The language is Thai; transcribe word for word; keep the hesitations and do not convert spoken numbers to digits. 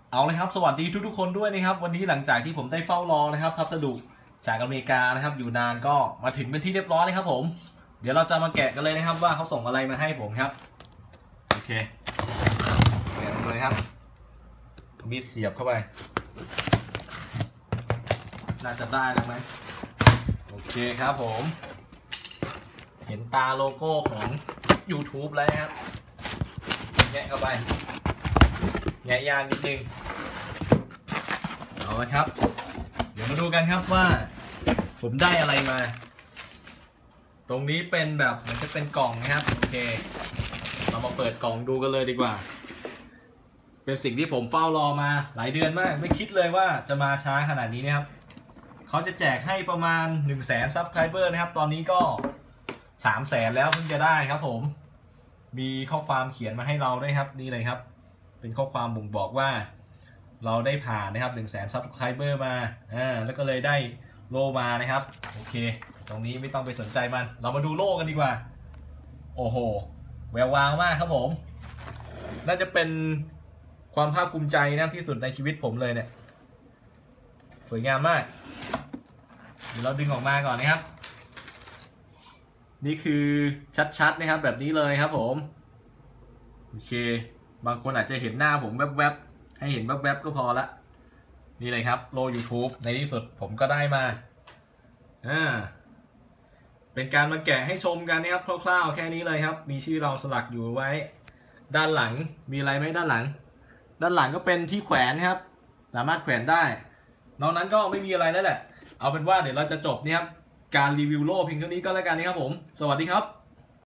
เอาเลยครับสวัสดีทุกๆคนด้วยนะครับวันนี้หลังจากที่ผมได้เฝ้ารอนะครับพัสดุจากอเมริกานะครับอยู่นานก็มาถึงเป็นที่เรียบร้อยนะครับผมเดี๋ยวเราจะมาแกะกันเลยนะครับว่าเขาส่งอะไรมาให้ผมครับโอเคแกะเลยครับมีดเสียบเข้าไปน่าจะได้แล้วไหมโอเคครับผมเห็นตาโลโก้ของ YouTube แล้วครับแงะเข้าไปแงะยางนิดนึงเอาละครับเดี๋ยวมาดูกันครับว่าผมได้อะไรมาตรงนี้เป็นแบบเหมือนจะเป็นกล่องนะครับโอเคเรามาเปิดกล่องดูกันเลยดีกว่าเป็นสิ่งที่ผมเฝ้ารอมาหลายเดือนมากไม่คิดเลยว่าจะมาช้าขนาดนี้นะครับเขาจะแจกให้ประมาณ หนึ่งแสน ซับสไครเบอร์นะครับตอนนี้ก็ สามแสน แล้วเพิ่งจะได้ครับผมมีข้อความเขียนมาให้เราด้วยครับนี่เลยครับเป็นข้อความบ่งบอกว่าเราได้ผ่านนะครับ หนึ่งแสน ซับสไครเบอร์มาอ่าแล้วก็เลยได้โล่มานะครับโอเคตรงนี้ไม่ต้องไปสนใจมันเรามาดูโล่กันดีกว่าโอ้โหแวววาวมากครับผมน่าจะเป็นความภาคภูมิใจนะที่สุดในชีวิตผมเลยเนี่ยสวยงามมากเดี๋ยวเราดึงออกมาก่อนนะครับนี่คือชัดๆนะครับแบบนี้เลยครับผมโอเคบางคนอาจจะเห็นหน้าผมแวบๆให้เห็นแวบๆก็พอละนี่เลยครับโล YouTube ในที่สุดผมก็ได้มาอ่าเป็นการมาแกะให้ชมกันนะครับคร่าวๆแค่นี้เลยครับมีชื่อเราสลักอยู่ไว้ด้านหลังมีอะไรไหมด้านหลังด้านหลังก็เป็นที่แขวนครับสามารถแขวนได้นอกนั้นก็ไม่มีอะไรแล้วแหละเอาเป็นว่าเดี๋ยวเราจะจบนี่ครับการรีวิวโล่เพียงเท่านี้ก็แล้วกันนะครับผมสวัสดีครับ